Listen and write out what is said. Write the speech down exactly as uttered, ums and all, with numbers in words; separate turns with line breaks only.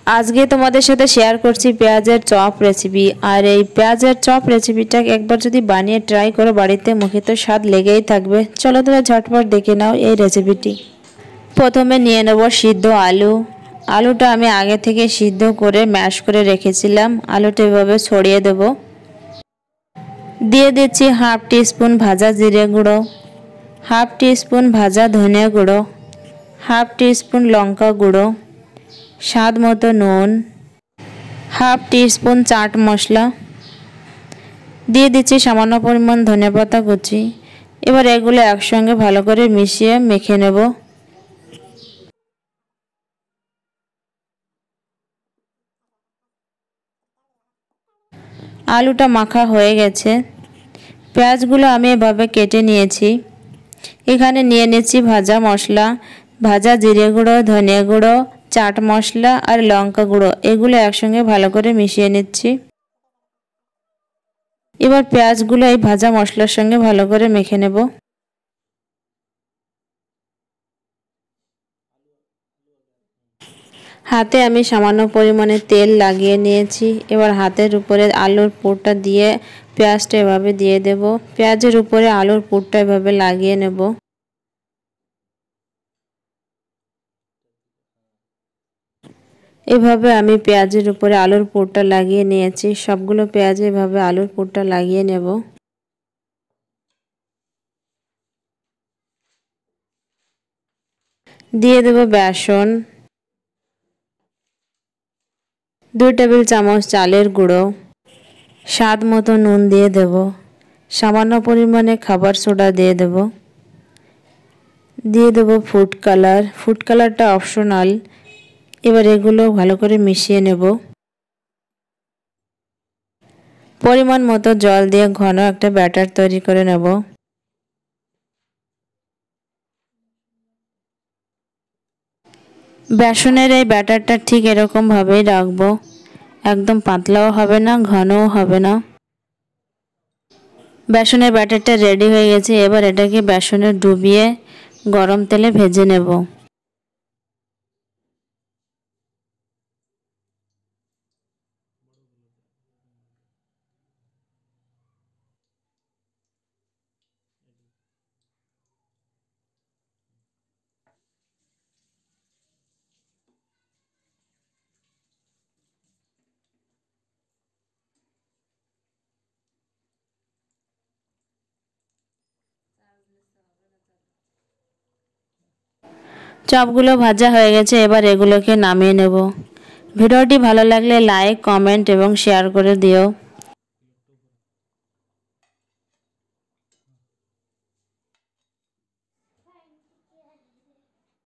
আজকে তোমাদের সাথে শেয়ার করছি পেঁয়াজের চপ রেসিপি। আর এই পেঁয়াজের চপ রেসিপিটা একবার যদি বানিয়ে ট্রাই করো বাড়িতে, মুখে তো স্বাদ লেগেই থাকবে। চলো তোমরা ঝটপট দেখে নাও এই রেসিপিটি। প্রথমে নিয়ে নেব সিদ্ধ আলু। আলুটা আমি আগে থেকে সিদ্ধ করে ম্যাশ করে রেখেছিলাম। আলুটা এভাবে ছড়িয়ে দেব। দিয়ে দিচ্ছি হাফ টিস্পুন ভাজা জিরে গুঁড়ো, হাফ টিস্পুন ভাজা ধনে গুঁড়ো, হাফ টিস্পুন লঙ্কা গুঁড়ো, স্বাদ মতো নুন, হাফ টিস্পুন চাট মশলা, দিয়ে দিচ্ছি সামান্য পরিমাণ ধনেপাতা কুচি। এবার এগুলো একসঙ্গে ভালো করে মিশিয়ে মেখে নেব। আলুটা মাখা হয়ে গেছে। পেঁয়াজগুলো আমি এভাবে কেটে নিয়েছি। এখানে নিয়ে নিচ্ছি ভাজা মশলা, ভাজা জিরে গুঁড়ো, ধনে গুঁড়ো, চাট মশলা আর লঙ্কা গুঁড়ো। এগুলো একসঙ্গে ভালো করে মিশিয়ে নিচ্ছি। এবার পেঁয়াজগুলো এই ভাজা মশলার সঙ্গে ভালো করে মেখে নেব। হাতে আমি সামান্য পরিমাণে তেল লাগিয়ে নিয়েছি। এবার হাতের উপরে আলুর পুরটা দিয়ে পেঁয়াজটা এভাবে দিয়ে দেব। পেঁয়াজের উপরে আলুর পুরটা এভাবে লাগিয়ে নেব। এভাবে আমি পেঁয়াজের উপরে আলুর পুরটা লাগিয়ে নিয়েছি। সবগুলো পেঁয়াজে এভাবে আলুর পুরটা লাগিয়ে নেব। দিয়ে দেব বেসন, দুই টেবিল চামচ চালের গুঁড়ো, স্বাদ মতো নুন দিয়ে দেব, সামান্য পরিমাণে খাবার সোডা দিয়ে দেব, দিয়ে দেব ফুড কালার। ফুড কালারটা অপশনাল। এবার এগুলো ভালো করে মিশিয়ে নেব। পরিমাণ মতো জল দিয়ে ঘন একটা ব্যাটার তৈরি করে নেব। বেসনের এই ব্যাটারটা ঠিক এরকম ভাবেই রাখবো। একদম পাতলাও হবে না, ঘনও হবে না। বেসনের ব্যাটারটা রেডি হয়ে গেছে। এবার এটাকে বেসনে ডুবিয়ে গরম তেলে ভেজে নেব। চপগুলো ভাজা হয়ে গেছে। এবার এগুলোকে নামিয়ে নেব। ভিডিওটি ভালো লাগলে লাইক, কমেন্ট এবং শেয়ার করে দিও।